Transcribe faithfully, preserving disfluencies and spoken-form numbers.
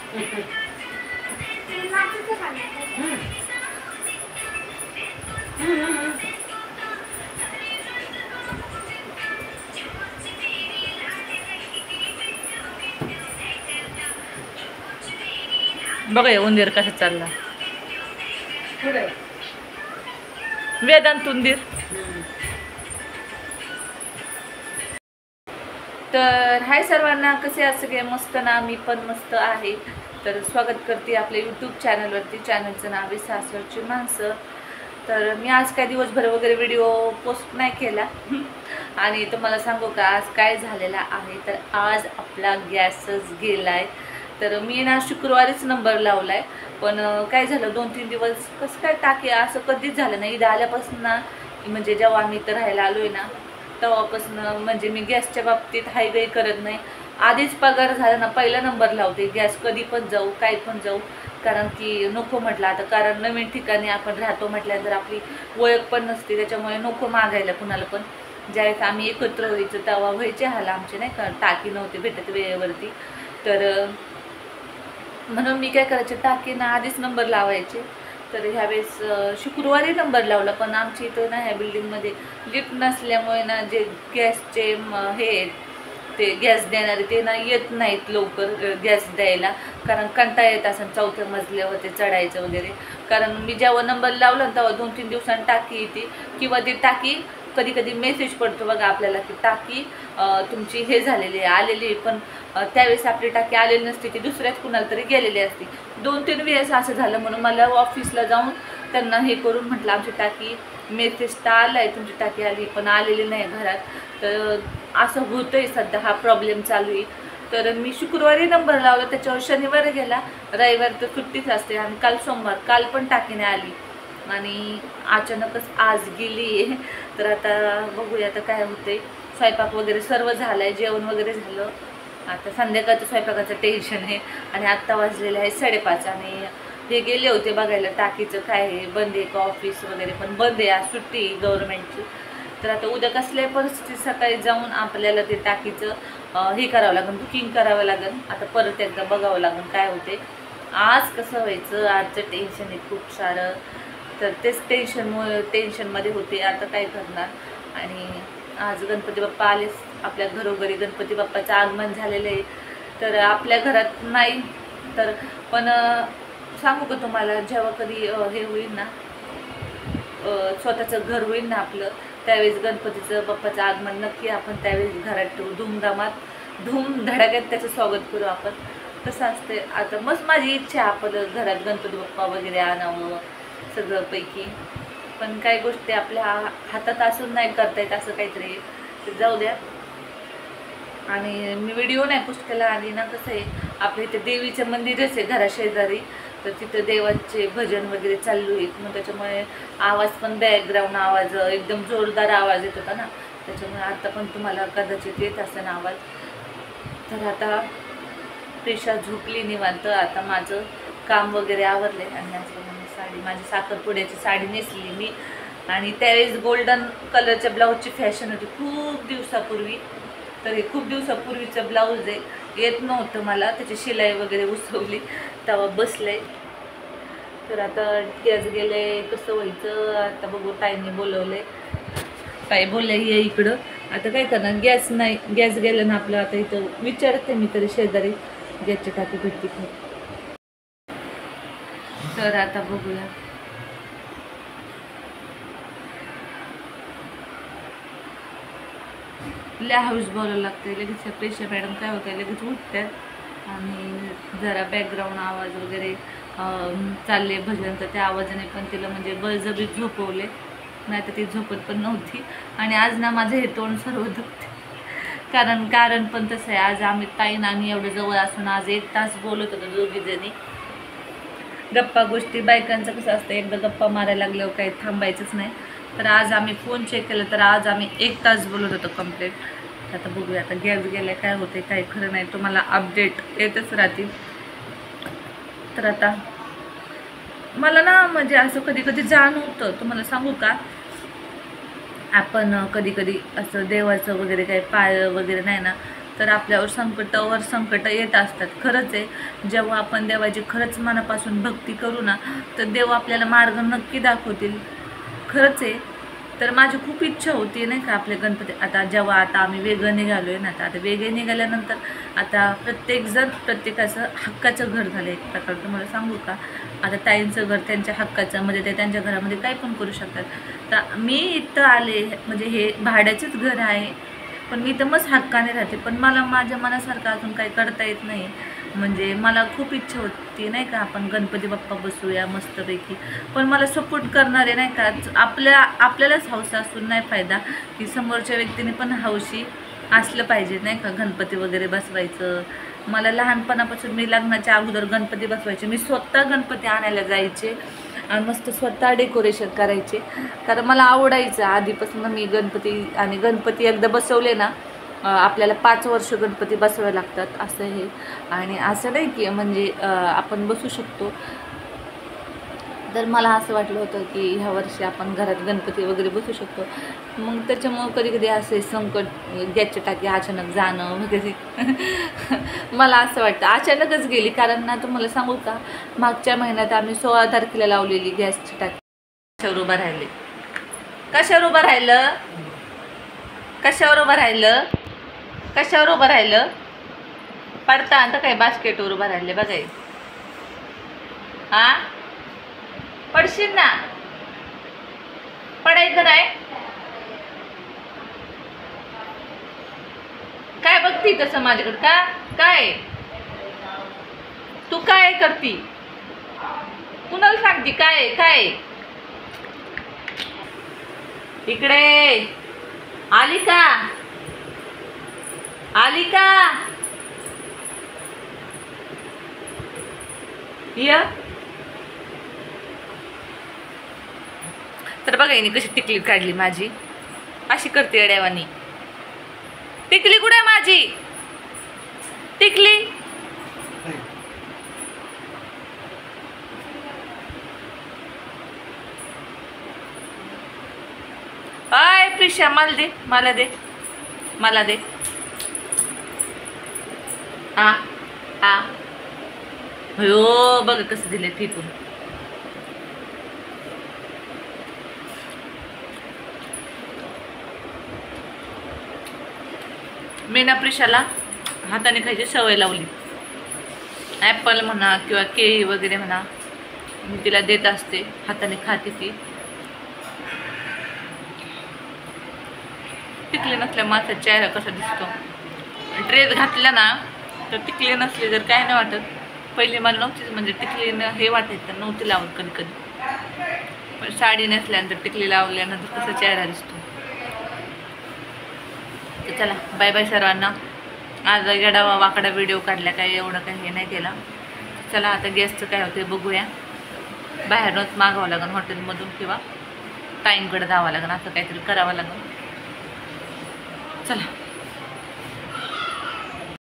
बघा उंदीर कसा चालला वेदांत उंदीर. तर हाय सर्वांना, कसे असं सगळे मस्त ना. मी पण मस्त आहे. तर स्वागत करते आपल्या यूट्यूब चॅनलवरती. चॅनलचं नाव आहे सासरची माणसं. तर मी आज काय दिवसभर वगैरे व्हिडिओ पोस्ट नाही केला आणि तुम्हाला सांगू का आज काय झालेलं आहे. तर आज आपला गॅसच गेला आहे. तर मी ना शुक्रवारीच नंबर लावला आहे, पण काय झालं दोन तीन दिवस कसं काय टाके असं कधीच झालं नाही. इथं आल्यापासून ना म्हणजे जेव्हा आम्ही इथं राहायला आलो आहे ना तेव्हापासून म्हणजे मी गॅसच्या बाबतीत हायगाई करत नाही. आधीच पगार झाला ना पहिला नंबर लावते. गॅस कधी पण जाऊ काय पण जाऊ, कारण की नको म्हटलं आता, कारण नवीन ठिकाणी आपण राहतो म्हटल्यानंतर आपली ओळख पण नसते, त्याच्यामुळे नको मागायला कुणाला पण. ज्यावेळेस आम्ही एकत्र व्हायचं तेव्हा व्हायचे हाल आमचे, नाही का, टाकी नव्हते भेटत वेळेवरती. तर म्हणून मी काय करायचे टाकीना आधीच नंबर लावायचे. तर ह्यावेळेस शुक्रवारी नंबर लावला, पण आमच्या इथं ना ह्या बिल्डिंगमध्ये लिफ्ट नसल्यामुळे ना जे गॅसचे हे ते गॅस देणारे ते ना येत नाहीत लवकर गॅस द्यायला, कारण कंटाळा येत असं चौथ्या मजल्यावर ते चढायचं वगैरे. कारण मी जेव्हा नंबर लावला तेव्हा दोन तीन दिवसांनी टाकी येते, किंवा ती टाकी कधी कधी मेसेज पडतो बघा आपल्याला की टाकी तुमची हे झालेली आहे आलेली आहे, पण त्यावेळेस आपली टाकी आलेली नसते, ती दुसऱ्याच कुणाला तरी गेलेली असते. दोन तीन वेळेस असं झालं, म्हणून मला ऑफिसला जाऊन त्यांना हे करून म्हटलं आमची टाकी मेसेज तर आला आहे तुमची टाकी आली पण आलेली नाही घरात. तर असं होतं आहे सध्या, हा प्रॉब्लेम चालू आहे. तर मी शुक्रवारी नंबर लावला, त्याच्यावर शनिवार गेला, रविवार तर सुट्टीच असते, आणि काल सोमवार काल पण टाकीने आली आणि अचानकच आज गेली. तर आता बघूया आता काय होते. स्वयंपाक वगैरे सर्व झालं आहे, जेवण वगैरे झालं. आता संध्याकाळचं स्वयंपाकाचं टेन्शन आहे. आणि आत्ता वाजलेलं आहे साडेपाच, आणि हे गेले होते बघायला टाकीचं काय आहे बंद आहे का ऑफिस वगैरे, पण बंद आहे, आज सुट्टी गव्हर्नमेंटची. तर आता उद्या कसल्याही परिस्थितीत सकाळी जाऊन आपल्याला ते टाकीचं हे करावं लागेल, बुकिंग करावं लागेल. आता परत एकदा बघावं लागेल काय होते. आज कसं व्हायचं, आजचं टेन्शन आहे खूप सारं. तर तेच टेन्शनमुळे टेन्शनमध्ये होते, आता काय करणार. आणि आज गणपती बाप्पा आलेच आपल्या घरोघरी, गणपती बाप्पाचं आगमन झालेलं आहे. तर आपल्या घरात नाही तर पण सांगू का तुम्हाला, जेव्हा कधी हे होईल ना स्वतःचं घर होईल ना आपलं, त्यावेळेस गणपतीचं बाप्पाचं आगमन नक्की आपण त्यावेळेस घरात ठेवू, धूमधामात धूमधडाक्यात त्याचं स्वागत करू आपण. कसं असते आता मस्त माझी इच्छा आहे आपलं घरात गणपती बाप्पा वगैरे आणावं सगळं पैकी, पण काही गोष्टी आपल्या हातात असून नाही करता येत असं काहीतरी. तर जाऊ द्या. आणि मी व्हिडिओ नाही पोस्ट केला. आणि ना कसं आहे आपल्या इथे देवीचं मंदिरच आहे घराशेजारी, तर तिथं देवाचे भजन वगैरे चालू आहेत, मग त्याच्यामुळे आवाज पण बॅकग्राऊंड आवाज एकदम जोरदार आवाज येत होता ना, त्याच्यामुळे आता पण तुम्हाला कदाचित येत असेल आवाज. तर आता प्रेशा झोपली निवांत, आता माझं काम वगैरे आवरले. आणि आज साडी माझी साखरपुड्याची साडी नेसली मी, आणि त्यावेळेस गोल्डन कलरच्या ब्लाऊजची फॅशन होती खूप दिवसापूर्वी. तर हे खूप दिवसापूर्वीचं ब्लाऊज आहे, येत नव्हतं मला, त्याची शिलाई वगैरे उसवली तेव्हा बसले. तर आता गॅस गेले, कसं व्हायचं आता बघू. ताईने बोलवले, ताई बोलले ये इकडं. आता काय करणार, गॅस नाही, गॅस गेलं ना आपलं. आता इथं विचारते मी तरी शेजारी गॅसची टाकी भेटते का. तर आता बघूया. लय हाऊस बोलायला लागते लगेच. प्रेशा मॅडम काय होतं लगेच उठतात आणि जरा बॅकग्राऊंड आवाज वगैरे चालले भजनचं, त्या आवाजाने पण तिला म्हणजे बळजबरीत झोपवले, नाही तर ती झोपत पण नव्हती. आणि आज ना माझं हे तोंड सर्व दुखते, कारण कारण पण तसं आहे. आज आम्ही ताईन आम्ही एवढं जवळ असून आज एक तास बोलत होतो दोघीजणी. गप्पा गोष्टी बायकांचं कसं असतं, एकदा गप्पा मारायला लागल्यावर काही थांबायचंच नाही. तर आज आम्ही फोन चेक केला तर आज आम्ही एक तास बोलत होतो कंप्लीट. आता बघूया आता गॅस गेला काय होते काही खरं नाही, तुम्हाला अपडेट येतच राहतील. तर आता मला ना म्हणजे असं कधी कधी जाणवतं, तुम्हाला सांगू का, आपण कधी कधी असं देवाचं वगैरे काही पाळलं वगैरे नाही ना, तर आपल्यावर संकटावर संकट येत असतात. खरंच आहे, जेव्हा आपण देवाची खरंच मनापासून भक्ती करू ना, तर देव आपल्याला मार्ग नक्की दाखवतील. खरंच आहे. तर माझी खूप इच्छा होती नाही का आपले गणपती, आता जेव्हा आता आम्ही वेगळं निघालो आहे ना, तर आता वेगळे निघाल्यानंतर आता प्रत्येकजण प्रत्येकाचं हक्काचं घर झालं एक प्रकार. तुम्हाला सांगू का, आता ताईंचं घर त्यांच्या हक्काचं, म्हणजे ते त्यांच्या घरामध्ये काही पण करू शकतात. तर मी इथं आले म्हणजे हे भाड्याचंच घर आहे, पण मी तर मस्त हक्काने राहते, पण मला माझ्या मनासारखं अजून काही करता येत नाही. म्हणजे मला खूप इच्छा होती नाही का आपण गणपती बाप्पा बसूया मस्तपैकी, पण मला सपोर्ट करणारे नाही का, आपल्या आपल्यालाच हौस असून नाही फायदा, की समोरच्या व्यक्तीने पण हौशी असलं पाहिजे नाही का गणपती वगैरे बसवायचं. मला लहानपणापासून मी लग्नाच्या अगोदर गणपती बसवायचे, मी स्वतः गणपती आणायला जायचे आणि मस्त स्वतः डेकोरेशन करायचे, कारण मला आवडायचं आधीपासून. मी गणपती आणि गणपती एकदा बसवले ना, आपल्याला पाच वर्ष गणपती बसवावे लागतात असं हे. आणि असं नाही की म्हणजे आपण बसू शकतो. तर मला असं वाटलं होतं की ह्या वर्षी आपण घरात गणपती वगैरे बसू शकतो. मग त्याच्यामुळं कधी कधी असे संकट, गॅसची टाकी अचानक जाणं वगैरे मला असं वाटतं अचानकच गेली. कारण ना तुम्हाला सांगू का, मागच्या महिन्यात आम्ही सोळा तारखेला लावलेली गॅसची टाकी. कशावर उभं राहिले, कशावर उभं राहिलं, कशावर उभं राहिलं, कशावर उभं राहिलं, पडता आता काय बास्केटवर उभं राहिले बघाय. हा पडशील ना, पडायचं नाही. काय बघती तसं माझ्याकडे, का काय तू काय करती, कुणाला सांगती काय काय. इकडे आली का, आली का या. तर बघा हिने कशी टिकली काढली माझी, अशी करते अड्यावानी. टिकली कुठे आहे माझी, टिकली. आय प्रिशा मला दे, मला दे, मला दे. हा हा हो बघ कसं दिलं फेकून. मी ना प्रिशाला हाताने खायची सवय लावली. ॲपल म्हणा किंवा केळी वगैरे म्हणा, मी तिला देत असते, हाताने खाते ती. टिकली नसल्या माझा चेहरा कसा दिसतो. ड्रेस घातला ना तर टिकली नसली जर काय नाही वाटत. पहिले मला नव्हतीच म्हणजे टिकली न हे वाटायचं, नव्हती लावत कधी कधी, पण साडी नेसल्यानंतर टिकली लावल्यानंतर कसा चेहरा दिसतो. तर चला बाय बाय सर्वांना. आज येडा वाकडा व्हिडिओ काढला, काय एवढं काही हे नाही केला. चला आता गॅसचं काय होतं बघूया. बाहेरूनच मागावं लागेल हॉटेलमधून किंवा टाईमकडे जावं लागेल, असं काहीतरी करावं लागेल. चला.